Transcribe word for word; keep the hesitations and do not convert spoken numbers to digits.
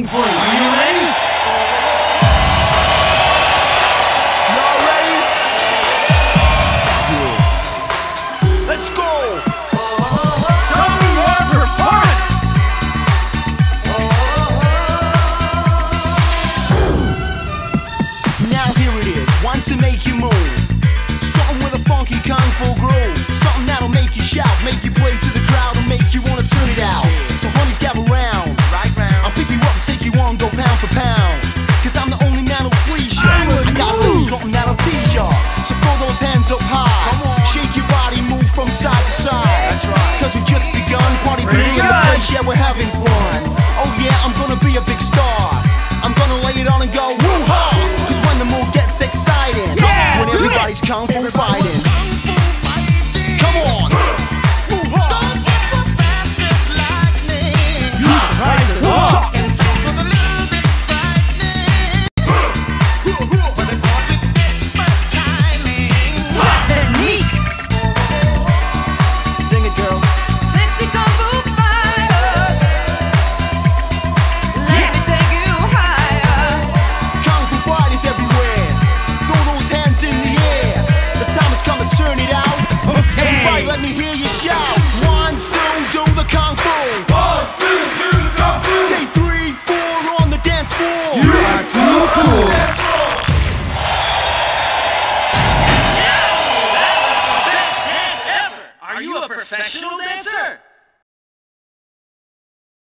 waiting for you. Are you ready? Y'all ready? Yeah. Let's go! Tommy Walker, fun! Now here it is, one to make you move. Something with a funky kung fu groove. Something that'll make you shout, make you play to the crowd, and make you wanna turn it out. So honeys, gather round. Right round. I'll pick you up and take you on, go pound for pound. Cause I'm the only man who'll please ya. I got a little something that'll tease ya. So throw those hands up high. Shake your body, move from side to side. That's right. Cause we've just begun. Party people in the place, yeah, we're having fun. Oh yeah, I'm gonna be a big star. I'm gonna lay it on and go woo-ha. Cause when the mood gets exciting, yeah, when everybody's kung fu fighting. Come on! Woo-ha. Right the dog. Technique. Sing it, girl. Sexy kung fu fighter, let me take you higher. Kung fu fighters everywhere. Throw those hands in the air. The time has come to turn it out. Everybody, let me hear you shout. One, two, do the kung fu. One, two, do the kung fu. Say three, four on the dance floor. You are